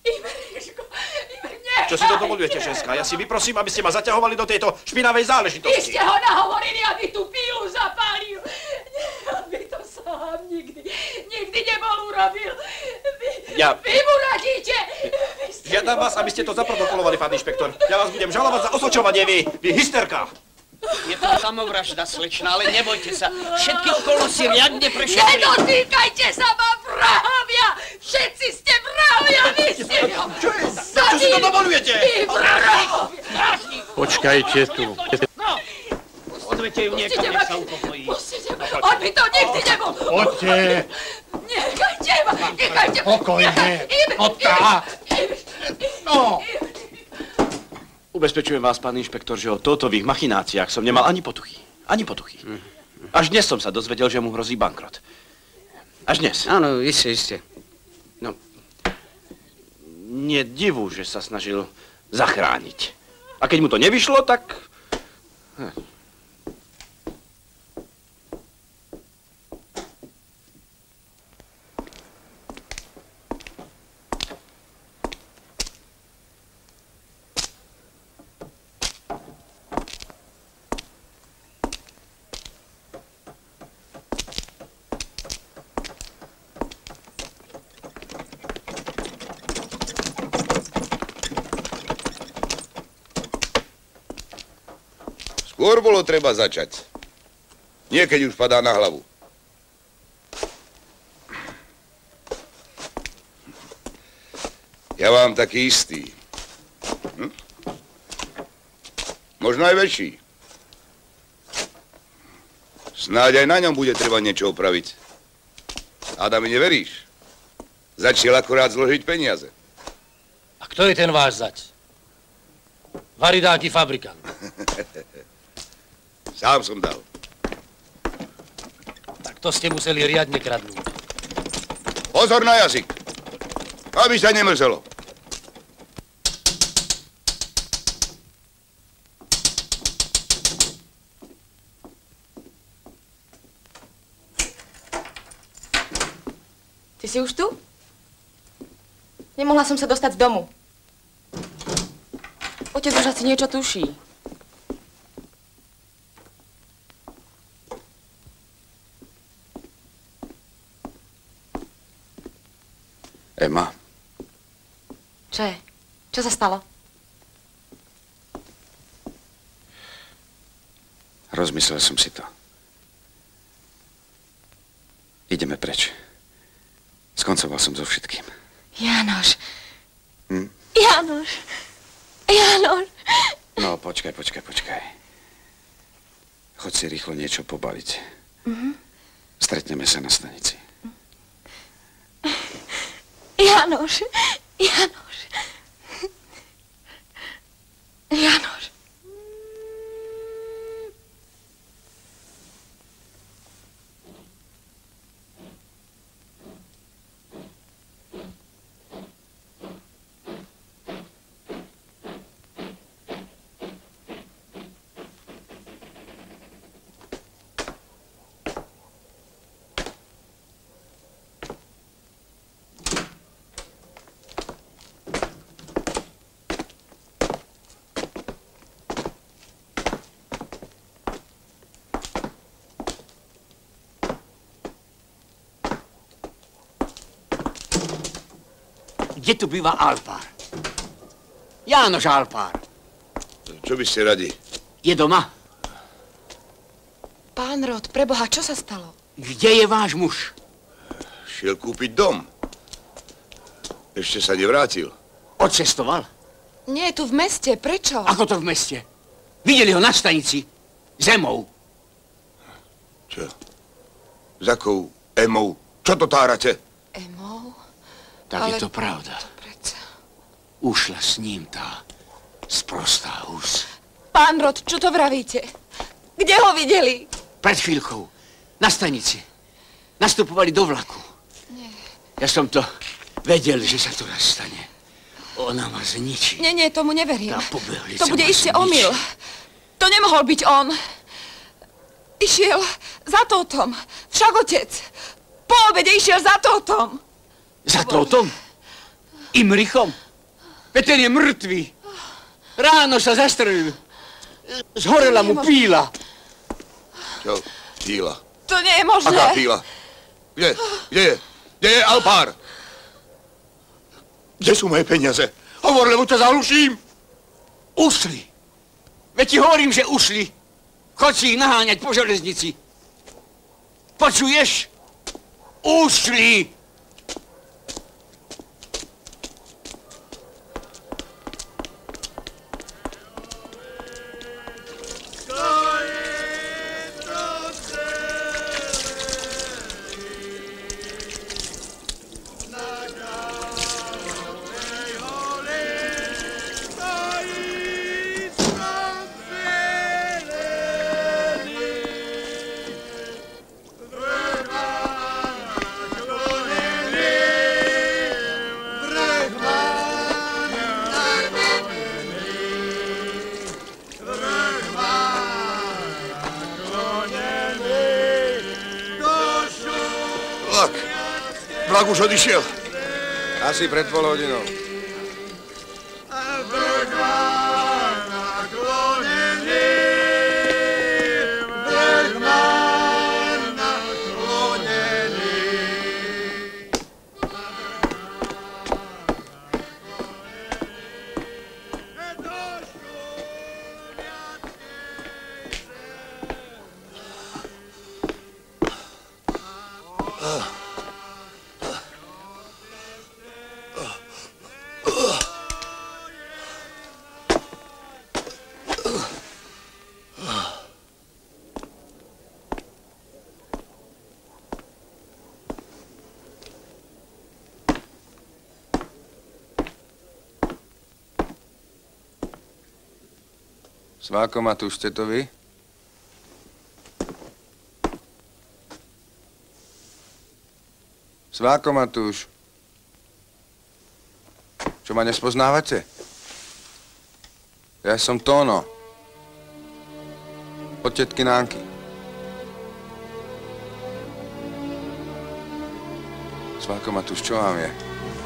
Čo si to dovolujete, ženská? Ja si vyprosím, aby ste ma zaťahovali do tejto špinavej záležitosti. Vy ste ho nahovorili, aby tú pílu zapálil. On by to sám nikdy nebol urobil. Vy mu radíte. Žiadam vás, aby ste to zaprotokolovali, pán inšpektor. Ja vás budem žalovať za osočovanie, vy hysterka. Je to samovražda, slečna, ale nebojte sa. Všetky okolnosti riadne prešetri. Nedotýkajte sa ma, vrahovia! Všetci ste vrahovia, vy ste... Čo si to dovolujete? Vy vrahovia! Počkajte tu. No, odvete ju niekam, nech sa upokojí. Pustite ma, on by to nikdy nebol. Poďte. Nechajte ma, nechajte ma. Pokojne. No tak. No. Ubezpečujem vás, pán inšpektor, že o tótových machináciách som nemal ani potuchy. Ani potuchy. Až dnes som sa dozvedel, že mu hrozí bankrot. Až dnes. Áno, iste. No, nie divu, že sa snažil zachrániť. A keď mu to nevyšlo, tak... Skôr bolo treba začať. Nie, keď už padá na hlavu. Ja vám taký istý. Možno aj väčší. Snáď aj na ňom bude treba niečo opraviť. Adam, mi neveríš? Začal akorát zložiť peniaze. A kto je ten váš zať? Varidáky fabrikant. Sám som dal. Tak to ste museli riadne kradnúť. Pozor na jazyk, aby sa nemrzelo. Ty si už tu? Nemohla som sa dostať z domu. Otec už asi niečo tuší. Ema. Čo je? Čo sa stalo? Rozmyslel som si to. Ideme preč. Skoncoval som so všetkým. Jánoš. Jánoš. Jánoš. No, počkaj. Choď si rýchlo niečo pobaviť. Stretneme sa na stanici. Jánoš. Kde tu býva Alpár? Jánoš Alpár. Čo by ste radi? Je doma? Pán Rod, preboha, čo sa stalo? Kde je váš muž? Šiel kúpiť dom. Ešte sa nevrátil. Odcestoval? Nie, tu v meste, prečo? Ako to v meste? Videli ho na stanici. Zemou. Čo? S akou Emou? Čo to tárate? Emou? Tak ale... je to pravda. Ušla s ním tá sprostá hus. Pán Rod, čo to vravíte? Kde ho videli? Pred chvíľkou. Na stanici. Nastupovali do vlaku. Nie. Ja som to vedel, že sa to raz stane. Ona ma zničí. Nie, tomu neverím. Tá pobehlica to bude iste omyl. To nemohol byť on. Išiel za Tótom. Však otec. Po obede išiel za Tótom. Za Tótom? Imrichom? Veď ten je mŕtvý. Ráno sa zastrelil. Zhorela mu píla. Čo? Píla? To nie je možné. Aká píla? Kde? Kde je? Kde je Alpár? Kde sú moje peniaze? Hovor, lebo ťa zahluším. Ušli. Veď ti hovorím, že ušli. Choď si ich naháňať po železnici. Počuješ? Ušli. Vlak už odišiel. Asi pred pol hodinou. Sváko Matúš, ste to vy? Sváko Matúš. Čo, ma nespoznávate? Ja som Tóno. Od tetky Nánky. Sváko Matúš, čo vám je?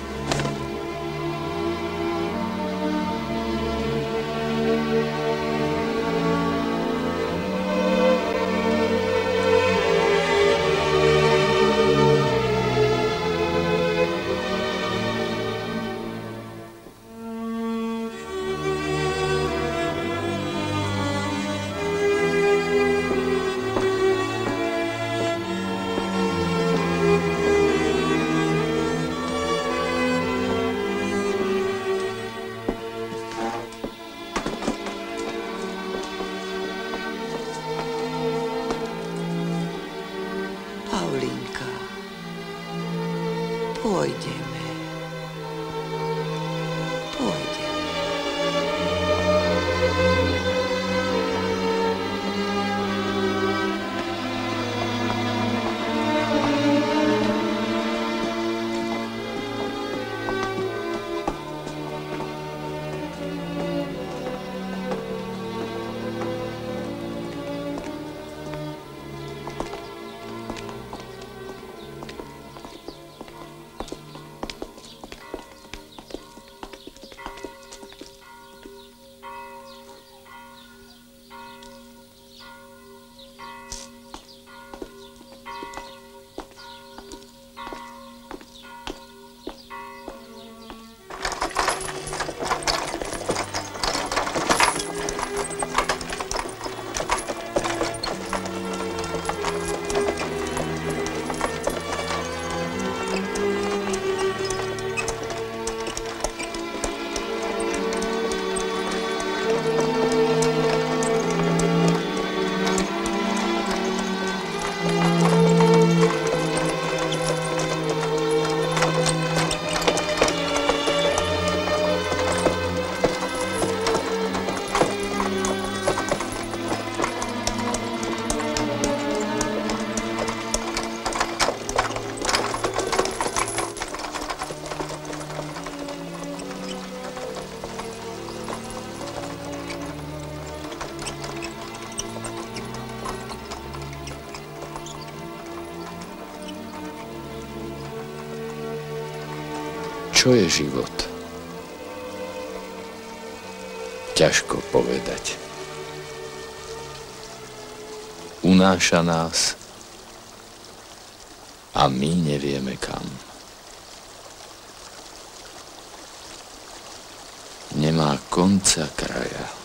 Paulinka, pôjdeme. Pôjdeme. Čo je život? Ťažko povedať. Unáša nás a my nevieme kam. Nemá konca kraja.